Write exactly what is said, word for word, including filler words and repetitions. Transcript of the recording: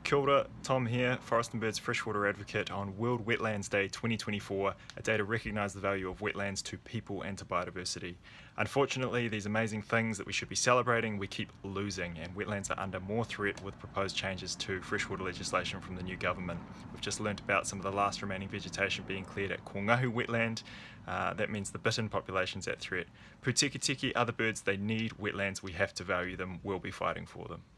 Kia ora, Tom here, Forest and Birds Freshwater Advocate on World Wetlands Day twenty twenty-four, a day to recognise the value of wetlands to people and to biodiversity. Unfortunately, these amazing things that we should be celebrating, we keep losing, and wetlands are under more threat with proposed changes to freshwater legislation from the new government. We've just learnt about some of the last remaining vegetation being cleared at Kongahu wetland. Uh, that means the bittern population's at threat. Putikitiki, other birds, they need wetlands, we have to value them, we'll be fighting for them.